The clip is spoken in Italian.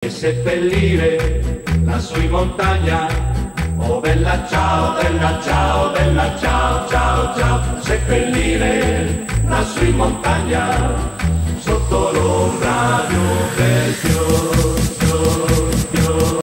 seppellire lassù in montagna. Oh bella ciao, bella ciao, bella ciao, ciao, ciao, seppellire lassù in montagna, sotto l'ora